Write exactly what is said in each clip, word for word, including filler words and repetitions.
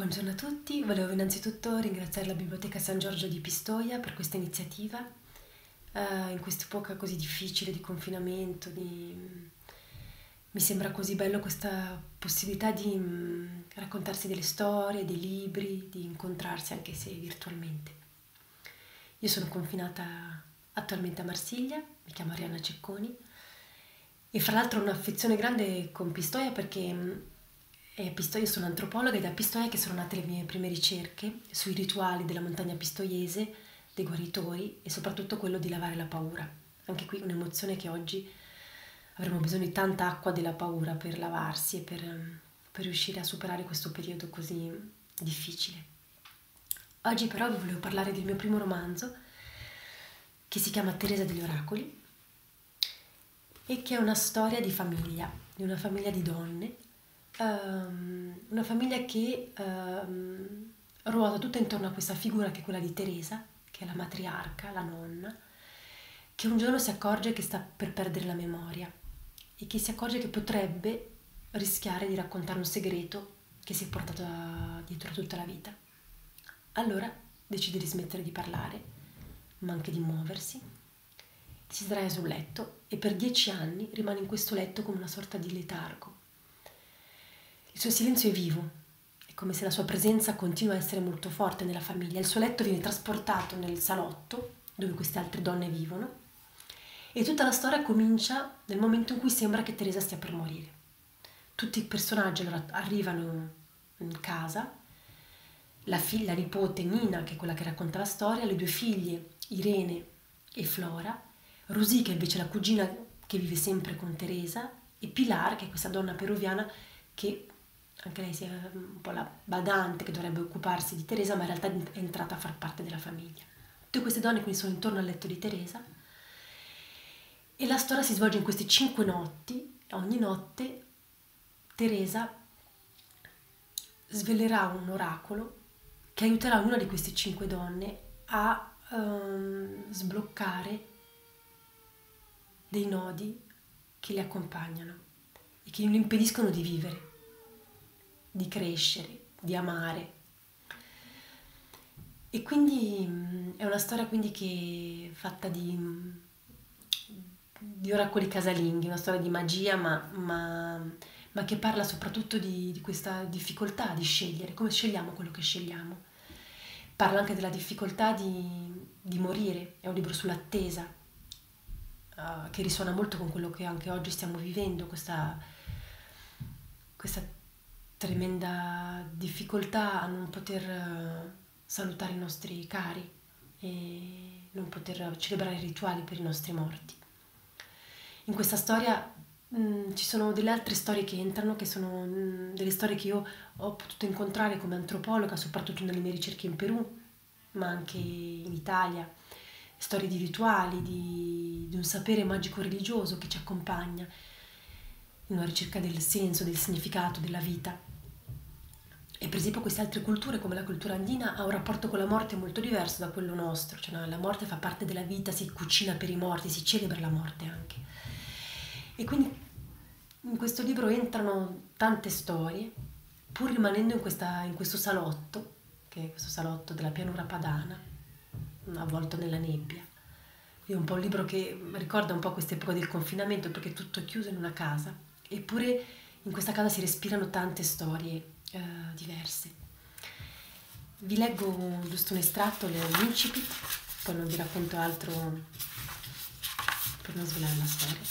Buongiorno a tutti, volevo innanzitutto ringraziare la Biblioteca San Giorgio di Pistoia per questa iniziativa, eh, in quest'epoca così difficile di confinamento, di... mi sembra così bello questa possibilità di mm, raccontarsi delle storie, dei libri, di incontrarsi anche se virtualmente. Io sono confinata attualmente a Marsiglia, mi chiamo Arianna Cecconi e fra l'altro ho un'affezione grande con Pistoia perché mm, e a Pistoia sono antropologa ed è a Pistoia che sono nate le mie prime ricerche sui rituali della montagna pistoiese, dei guaritori e soprattutto quello di lavare la paura. Anche qui un'emozione che oggi avremo bisogno di tanta acqua della paura per lavarsi e per, per riuscire a superare questo periodo così difficile. Oggi però vi volevo parlare del mio primo romanzo che si chiama Teresa degli Oracoli e che è una storia di famiglia, di una famiglia di donne. Um, una famiglia che um, ruota tutta intorno a questa figura che è quella di Teresa, che è la matriarca, la nonna, che un giorno si accorge che sta per perdere la memoria e che si accorge che potrebbe rischiare di raccontare un segreto che si è portato dietro tutta la vita. Allora decide di smettere di parlare, ma anche di muoversi, si sdraia sul letto e per dieci anni rimane in questo letto come una sorta di letargo. Il suo silenzio è vivo, è come se la sua presenza continua a essere molto forte nella famiglia. Il suo letto viene trasportato nel salotto dove queste altre donne vivono e tutta la storia comincia nel momento in cui sembra che Teresa stia per morire. Tutti i personaggi allora arrivano in casa, la figlia, la nipote Nina, che è quella che racconta la storia, le due figlie Irene e Flora, Rosì, che è invece la cugina che vive sempre con Teresa, e Pilar, che è questa donna peruviana che anche lei sia un po' la badante che dovrebbe occuparsi di Teresa, ma in realtà è entrata a far parte della famiglia. Tutte queste donne quindi sono intorno al letto di Teresa e la storia si svolge in queste cinque notti. Ogni notte Teresa svelerà un oracolo che aiuterà una di queste cinque donne a um, sbloccare dei nodi che le accompagnano e che le impediscono di vivere, di crescere, di amare. E quindi è una storia quindi che è fatta di, di oracoli casalinghi, una storia di magia, ma, ma, ma che parla soprattutto di, di questa difficoltà di scegliere, come scegliamo quello che scegliamo. Parla anche della difficoltà di, di morire, è un libro sull'attesa, uh, che risuona molto con quello che anche oggi stiamo vivendo, questa, questa tremenda difficoltà a non poter salutare i nostri cari e non poter celebrare i rituali per i nostri morti. In questa storia mh, ci sono delle altre storie che entrano, che sono mh, delle storie che io ho potuto incontrare come antropologa, soprattutto nelle mie ricerche in Perù, ma anche in Italia. Storie di rituali, di, di un sapere magico religioso che ci accompagna in una ricerca del senso, del significato della vita. E per esempio queste altre culture, come la cultura andina, ha un rapporto con la morte molto diverso da quello nostro, cioè no, la morte fa parte della vita, si cucina per i morti, si celebra la morte anche. E quindi in questo libro entrano tante storie, pur rimanendo in, questa, in questo salotto, che è questo salotto della pianura padana, avvolto nella nebbia. È un po' un libro che ricorda un po' quest'epoca del confinamento, perché tutto è chiuso in una casa, eppure in questa casa si respirano tante storie eh, diverse. Vi leggo giusto un estratto, l'incipit, poi non vi racconto altro per non svelare la storia.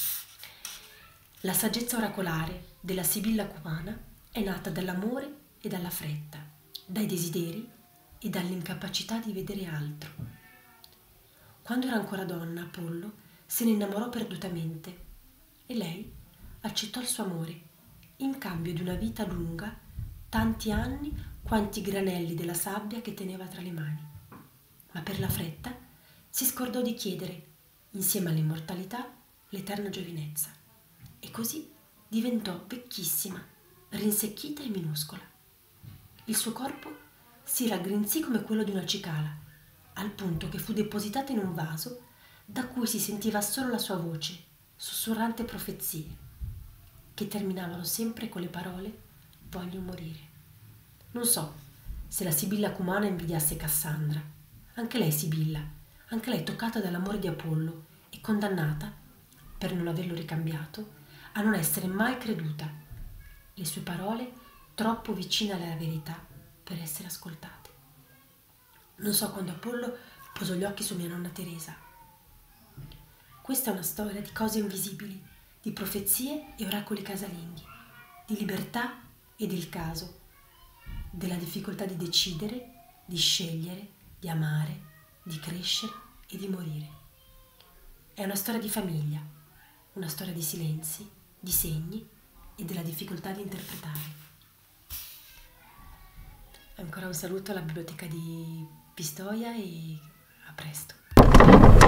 La saggezza oracolare della Sibilla cubana è nata dall'amore e dalla fretta, dai desideri e dall'incapacità di vedere altro. Quando era ancora donna, Apollo se ne innamorò perdutamente e lei accettò il suo amore in cambio di una vita lunga, tanti anni quanti granelli della sabbia che teneva tra le mani. Ma per la fretta si scordò di chiedere, insieme all'immortalità, l'eterna giovinezza. E così diventò vecchissima, rinsecchita e minuscola. Il suo corpo si raggrinzì come quello di una cicala, al punto che fu depositata in un vaso da cui si sentiva solo la sua voce, sussurrante profezie, che terminavano sempre con le parole «voglio morire». Non so se la Sibilla cumana invidiasse Cassandra. Anche lei Sibilla, anche lei toccata dall'amore di Apollo e condannata, per non averlo ricambiato, a non essere mai creduta. Le sue parole troppo vicine alla verità per essere ascoltate. Non so quando Apollo posò gli occhi su mia nonna Teresa. Questa è una storia di cose invisibili, di profezie e oracoli casalinghi, di libertà e del caso, della difficoltà di decidere, di scegliere, di amare, di crescere e di morire. È una storia di famiglia, una storia di silenzi, di segni e della difficoltà di interpretare. Ancora un saluto alla biblioteca di Pistoia e a presto.